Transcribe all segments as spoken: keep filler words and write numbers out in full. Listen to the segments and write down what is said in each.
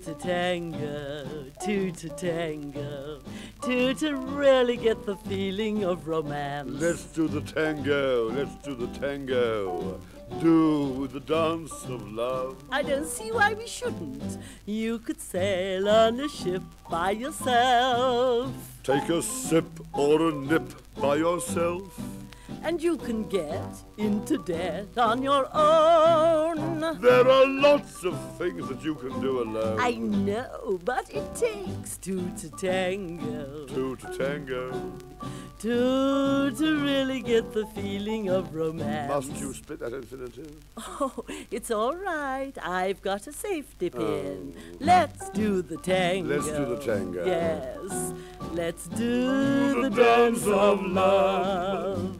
to tango, two to tango, two to really get the feeling of romance. Let's do the tango, let's do the tango. Do the dance of love. I don't see why we shouldn't. You could sail on a ship by yourself. Take a sip or a nip by yourself. And you can get into debt on your own. There are lots of things that you can do alone. I know, but it takes two to tango. Two to tango. Two to really get the feeling of romance. Must you split that infinitive? Oh, it's all right. I've got a safety pin. Oh. Let's do the tango. Let's do the tango. Yes. Let's do the, the dance of love.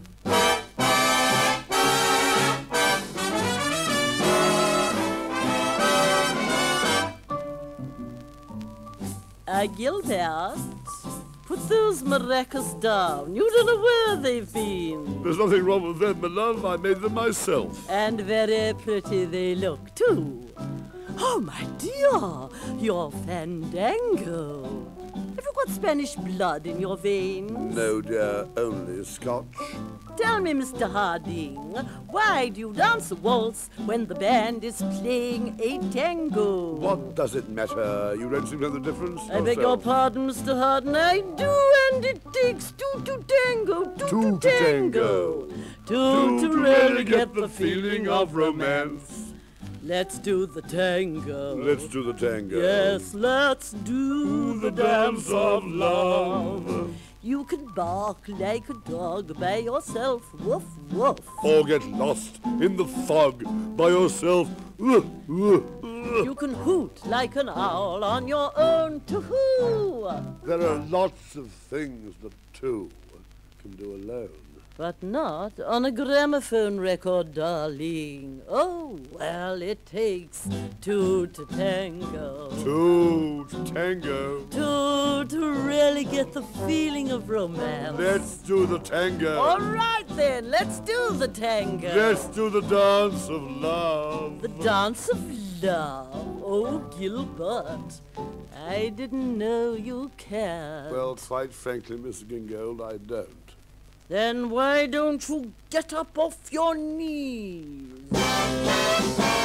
Uh, Gilbert, put those maracas down. You don't know where they've been. There's nothing wrong with them, my love. I made them myself. And very pretty they look, too. Oh, my dear, you're fandango. Have you got Spanish blood in your veins? No, dear, only Scotch. Tell me, Mister Harding, why do you dance a waltz when the band is playing a tango? What does it matter? You don't seem to know the difference I beg your pardon, Mister Harding. I do, and it takes two to tango, two, two to tango. Two, two to, to really really get the feeling of romance. Let's do the tango. Let's do the tango. Yes, let's do the dance of love. You can bark like a dog by yourself, woof, woof. Or get lost in the fog by yourself, woof, woof. You can hoot like an owl on your own, to-hoo. There are lots of things that two can do alone. But not on a gramophone record, darling. Oh, well, it takes two to tango. Two to tango. Two to really get the feeling of romance. Let's do the tango. All right, then, let's do the tango. Let's do the dance of love. The dance of love? Oh, Gilbert, I didn't know you cared. Well, quite frankly, Miss Gingold, I don't. Then why don't you get up off your knees?